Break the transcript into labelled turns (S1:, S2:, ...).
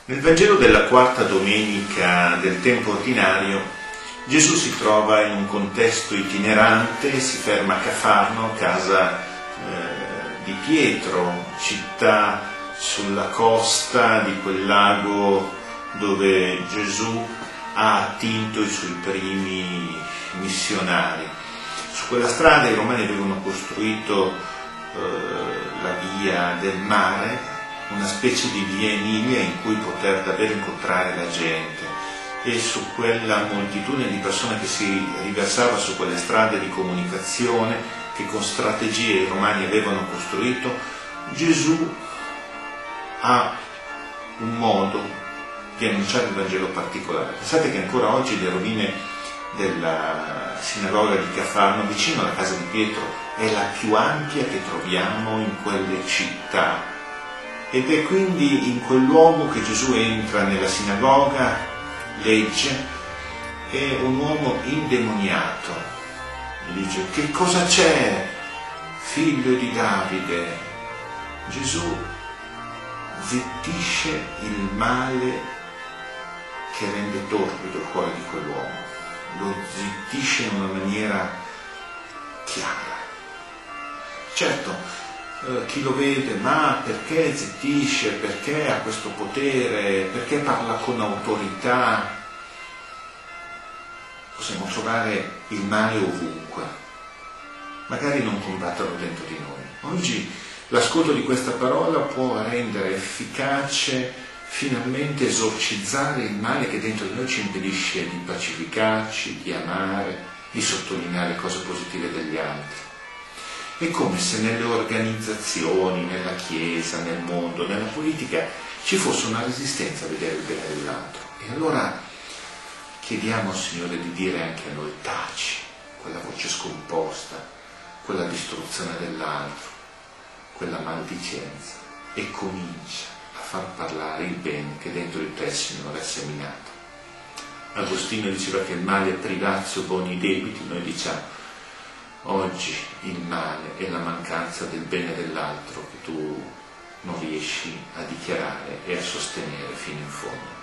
S1: Nel Vangelo della quarta domenica del tempo ordinario, Gesù si trova in un contesto itinerante, si ferma a Cafarno, casa di Pietro, città sulla costa di quel lago dove Gesù ha attinto i suoi primi missionari. Su quella strada i romani avevano costruito la via del mare, una specie di via Emilia in cui poter davvero incontrare la gente, e su quella moltitudine di persone che si riversava su quelle strade di comunicazione che con strategie i romani avevano costruito, Gesù ha un modo di annunciare il Vangelo particolare. Pensate che ancora oggi le rovine della sinagoga di Cafarno, vicino alla casa di Pietro, è la più ampia che troviamo in quelle città. Ed è quindi in quel luogo che Gesù entra nella sinagoga, legge, è un uomo indemoniato. Gli dice: che cosa c'è, figlio di Davide? Gesù zittisce il male che rende torbido il cuore di quell'uomo, lo zittisce in una maniera chiara. Certo, chi lo vede, ma perché zittisce, perché ha questo potere, perché parla con autorità? Possiamo trovare il male ovunque, magari non combatterlo dentro di noi. Oggi l'ascolto di questa parola può rendere efficace, finalmente esorcizzare il male che dentro di noi ci impedisce di pacificarci, di amare, di sottolineare le cose positive degli altri. È come se nelle organizzazioni, nella Chiesa, nel mondo, nella politica ci fosse una resistenza a vedere il bene dell'altro. E allora chiediamo al Signore di dire anche a noi: taci quella voce scomposta, quella distruzione dell'altro, quella maldicenza, e comincia a far parlare il bene che dentro di te, Signore, ha seminato. Agostino diceva che il male è privazio boni debiti. Noi diciamo: oggi il male è la mancanza del bene dell'altro che tu non riesci a dichiarare e a sostenere fino in fondo.